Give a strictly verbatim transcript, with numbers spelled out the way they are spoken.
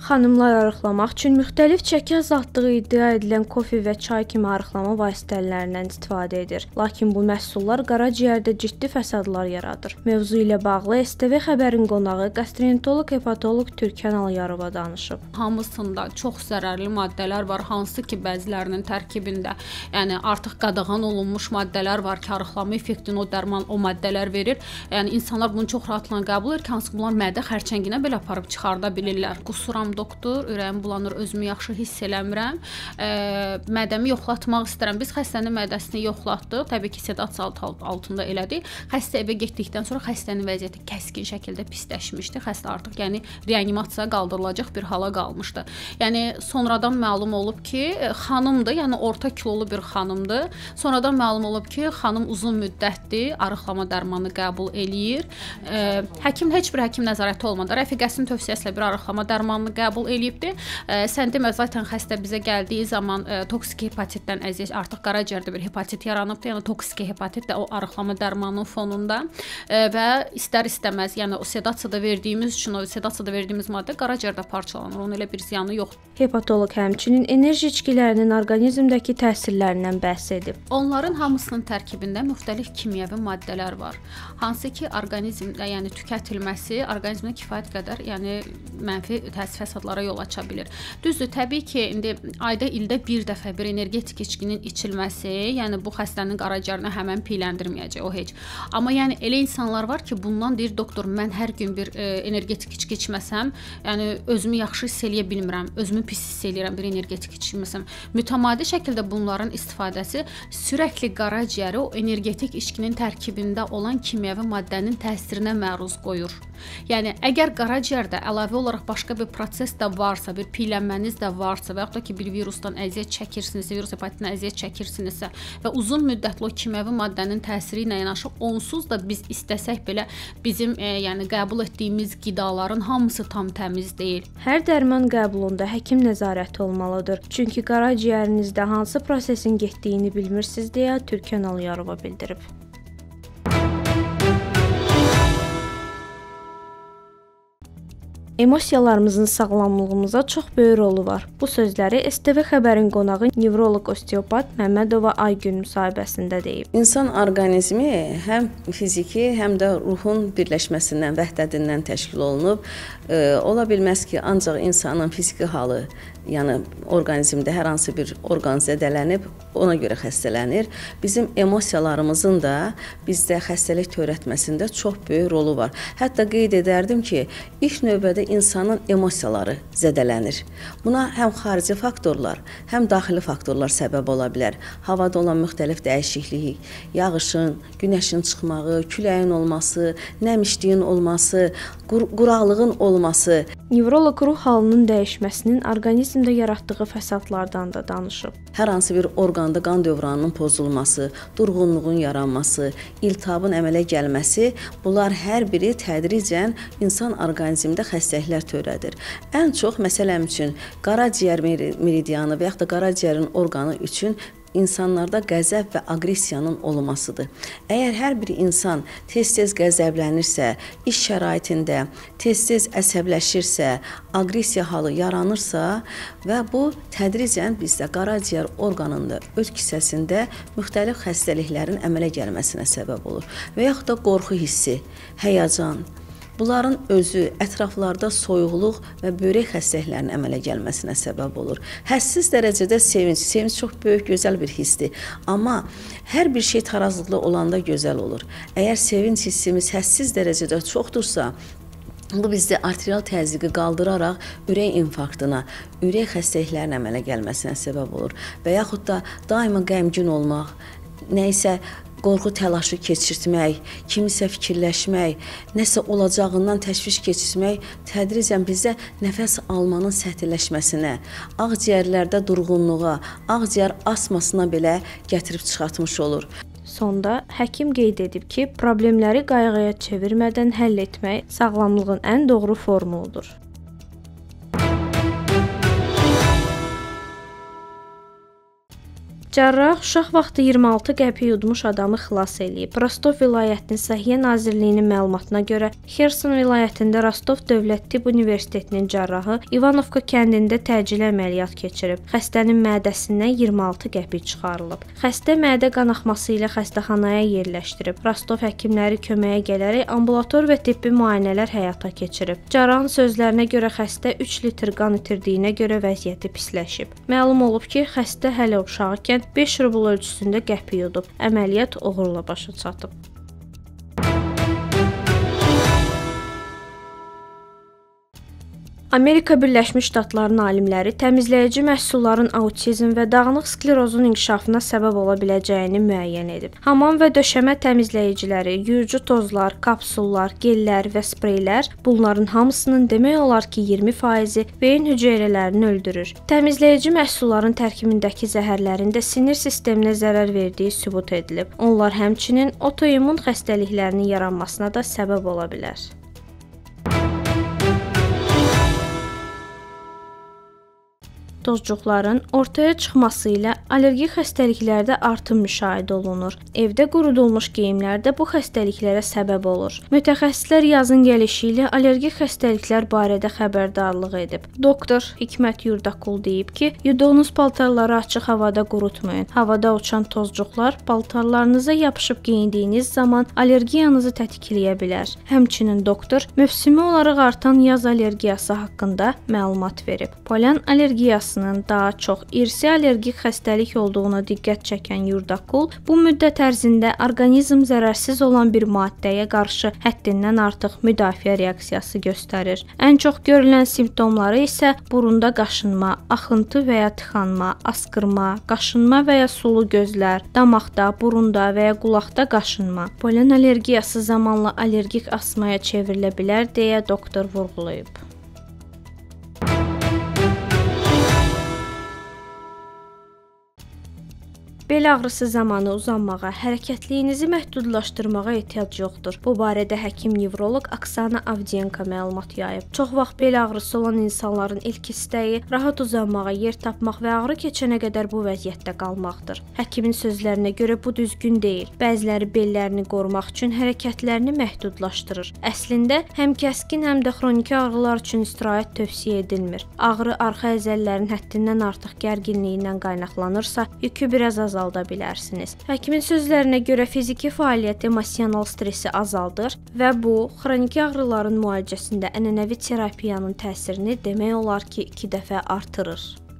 Xanımlar arıqlamaq üçün müxtəlif çəki azaltdığı iddia edilən kofe və çay kimi arıqlama vasitələrindən istifadə edir. Lakin bu məhsullar qaraciyərdə ciddi fəsadlar yaradır. Mövzu ilə bağlı S T V xəbərin qonağı qastrentoloq hepatoloq Türkan Alyarova danışıb. Hamısında çox zərərli maddələr var, hansı ki bəzilərinin tərkibində, yəni artıq qadağan olunmuş maddələr var ki, arıqlama effektini o dərman o maddələr verir. Yəni insanlar bunu çox rahatlıqla qəbul edir ki, hansı ki bunlar mədə xərçənginə belə aparıb çıxarda bilirlər. Qusuram doktor, ürəyim bulanır, özümü yaxşı hiss eləmirəm. E, mədəmi yoxlatmaq istəyirəm. Biz xəstənin mədəsini yoxlatdıq. Təbii ki, sedasiya altında elədik. Xəstə evə getdikdən sonra xəstənin vəziyyəti kəskin şəkildə pisləşmişdi. Xəstə artıq yəni reanimasiyaya qaldırılacaq bir hala qalmışdı. Yəni sonradan məlum olub ki, xanımdır, yəni orta kilolu bir xanımdır. Sonradan məlum olub ki, xanım uzun müddətdir arıqlama dərmanı qəbul eləyir. E, həkim heç bir həkim nəzarəti olmadan rəfiqəsinin tövsiyəsi ilə bir arıqlama dərmanını qəbul eləyibdi. E, sən demə, zaten xəstə bizə gəldiyi zaman e, toksik hepatitdən əziyyət, artıq qaraciyərdə bir hepatit yaranıbdı. Yəni toksik hepatit də o arıqlama dərmanının fonunda e, və istər-istəməz, yəni o sedasiyada verdiyimiz üçün o sedasiyada verdiyimiz maddə qaraciyərdə parçalanır. Onun elə bir ziyanı yoxdur. Hepatoloq həmçinin enerji içkilərinin orqanizmdəki təsirlərindən bəhs edib. Onların hamısının tərkibində müxtəlif kimyəvi maddələr var. Hansı ki, orqanizmdə, yəni tükətilməsi orqanizmdə kifayət qədər, yəni mənfi təsir fəsadlara yol aça bilir. Düzdür, təbii ki, indi ayda ildə bir dəfə bir energetik içkinin içilməsi, yəni bu xəstənin qaraciyərini həmən piyləndirməyəcək o heç. Amma yəni elə insanlar var ki, bundan deyir doktor, mən hər gün bir e, energetik içki içməsəm, yəni özümü yaxşı hiss eləyə bilmirəm, özümü pis hiss eləyirəm bir energetik içki içməsəm. Mütəmadi şəkildə bunların istifadəsi sürəkli qaraciyəri o energetik içkinin tərkibində olan kimyəvi maddənin təsirinə məruz qoyur. Yəni əgər qaraciyərdə əlavə olaraq başqa bir proses də varsa, bir piylənməniz də varsa və yaxud da ki, bir virusdan əziyyət çəkirsinizsə, virus hepatitinə əziyyət çəkirsinizsə və uzun müddətli o kimyəvi maddənin təsiri ilə yanaşı onsuz da biz istəsək belə bizim e, yəni qəbul etdiyimiz qidaların hamısı tam təmiz deyil. Hər dərman qəbulunda həkim nəzarəti olmalıdır. Çünki qaraciyərinizdə hansı prosesin getdiyini bilmirsiniz deyə Türkan Alyarova bildirib. Emosiyalarımızın sağlamlığımıza çox böyük rolu var. Bu sözləri S T V xəbərin qonağı nevroloq osteopat Məmmədova Aygün müsahibəsində deyib. İnsan orqanizmi həm fiziki, həm də ruhun birləşməsindən, vəhdətindən təşkil olunub. E, ola bilməz ki, ancaq insanın fiziki halı, yəni orqanizmdə hər hansı bir orqan zədələnib, ona görə xəstələnir. Bizim emosiyalarımızın da bizdə xəstəlik törətməsində çox böyük rolu var. Hətta qeyd edərdim ki, ilk növbədə insanın emosiyaları zədələnir. Buna həm xarici faktorlar, həm daxili faktorlar səbəb ola bilər. Havada olan müxtəlif dəyişiklik, yağışın, günəşin çıxmağı, küləyin olması, nəmişliyin olması, qur quraqlığın olması. Nevroloq ruh halının dəyişməsinin orqanizmdə yaratdığı fəsadlardan da danışıb. Hər hansı bir orqanda qan dövranının pozulması, durğunluğun yaranması, iltihabın əmələ gəlməsi, bunlar hər biri tədricən insan orqanizmində xəstəliklər törədir. Ən çox, məsələn üçün, qaraciyər meridianı və yaxud da qaraciyərin orqanı üçün insanlarda qəzəb və aqressiyanın olmasıdır. Əgər hər bir insan tez-tez qəzəblənirsə, iş şəraitində tez-tez əsəbləşirsə, aqressiya halı yaranırsa və bu tədricən bizdə qaraciyər orqanında, öz kisəsində müxtəlif xəstəliklərin əmələ gəlməsinə səbəb olur. Və yaxud da qorxu hissi, həyəcan, bunların özü ətraflarda soyuqluq və börək xəstəliklərinin əmələ gəlməsinə səbəb olur. Həssiz dərəcədə sevinç, sevinç çox böyük, gözəl bir hissdir. Amma hər bir şey tarazlıqlı olanda gözəl olur. Əgər sevinç hissimiz həssiz dərəcədə çoxdursa, bu bizdə arterial təzyiqi qaldıraraq ürək infarktına, ürək xəstəliklərinin əmələ gəlməsinə səbəb olur. Və yaxud da daima qəmgin olmaq, nəysə qorxu təlaşı keçirtmək, kimisə fikirləşmək, nəsə olacağından təşviş keçirmək tədricən bizdə nəfəs almanın səhtiləşməsinə, ağciyərlərdə durğunluğa, ağciyər asmasına belə gətirib çıxartmış olur. Sonda həkim qeyd edib ki, problemləri qayğıya çevirmədən həll etmək sağlamlığın ən doğru formuludur. Cərrah uşaq vaxtı iyirmi altı qəpik yudmuş adamı xilas eləyib. Rostov vilayətinin Səhiyyə Nazirliyinin məlumatına görə, Xerson vilayətində Rostov Dövlət Tibb Universitetinin cərrahı İvanovka kəndində təcili əməliyyat keçirib. Xəstənin mədəsindən iyirmi altı qəpik çıxarılıb. Xəstə mədə qanaxması ilə xəstəxanaya yerləşdirib. Rostov həkimləri köməyə gələrək ambulator və tibbi müayinələr həyata keçirib. Cərrahın sözlərinə görə xəstə üç litr qan itirdiyinə görə vəziyyəti pisləşib. Məlum olub ki, xəstə hələ uşaqkən beş rubl ölçüsündə qəpik yudub. Əməliyyat uğurla başa çatıb. Amerika Birləşmiş Ştatlarının alimləri təmizləyici məhsulların autizm və dağınıq sklerozun inkişafına səbəb ola biləcəyini müəyyən edib. Hamam və döşəmə təmizləyiciləri, yuyucu tozlar, kapsullar, gellər və spreylər bunların hamısının demək olar ki, iyirmi faizi beyin hüceyrələrini öldürür. Təmizləyici məhsulların tərkibindəki zəhərlərin də sinir sisteminə zərər verdiyi sübut edilib. Onlar həmçinin otoimmun xəstəliklərinin yaranmasına da səbəb ola bilər. Tozcuqların ortaya çıxması ilə allergik xəstəliklərdə artım müşahidə olunur. Evdə qurudulmuş geyimlər də bu xəstəliklərə səbəb olur. Mütəxəssislər yazın gəlişi ilə allergik xəstəliklər barədə xəbərdarlıq edib. Doktor Hikmət Yurdakul deyib ki, yuduğunuz paltarları açıq havada qurutmayın. Havada uçan tozcuqlar paltarlarınıza yapışıb geyindiyiniz zaman allergiyanızı tətikləyə bilər. Həmçinin doktor mövsümi olaraq artan yaz allergiyası haqqında məlumat verib. Polen allergiyası daha çox irsi allergik xəstəlik olduğuna diqqət çəkən Yurdakul, bu müddət ərzində orqanizm zərərsiz olan bir maddəyə qarşı həddindən artıq müdafiə reaksiyası göstərir. Ən çox görülən simptomları isə burunda qaşınma, axıntı və ya tıxanma, askırma, qaşınma və ya sulu gözlər, damaqda, burunda və ya qulaqda qaşınma. Polen allergiyası zamanla allergik asmaya çevrilə bilər deyə doktor vurğulayıb. Bel ağrısı zamanı uzanmağa, hərəkətliyinizi məhdudlaşdırmağa ehtiyac yoxdur. Bu barədə həkim-nevroloq Oksana Avdenko məlumat yayıb. Çox vaxt bel ağrısı olan insanların ilk istəyi rahat uzanmağa, yer tapmaq və ağrı keçənə qədər bu vəziyyətdə qalmaqdır. Həkimin sözlərinə görə bu düzgün deyil. Bəziləri bellərini qorumaq üçün hərəkətlərini məhdudlaşdırır. Əslində, həm kəskin, həm də xroniki ağrılar üçün istirahət tövsiyə edilmir. Ağrı arxa əzələlərin həddindən artıq gərginliyindən qaynaqlanırsa, yükü biraz azalır. azalda bilərsiniz. Həkimin sözlərinə görə fiziki fəaliyyət emosional stressi azaldır və bu, xroniki ağrıların müalicəsində ənənəvi terapiyanın təsirini demək olar ki, iki dəfə artırır.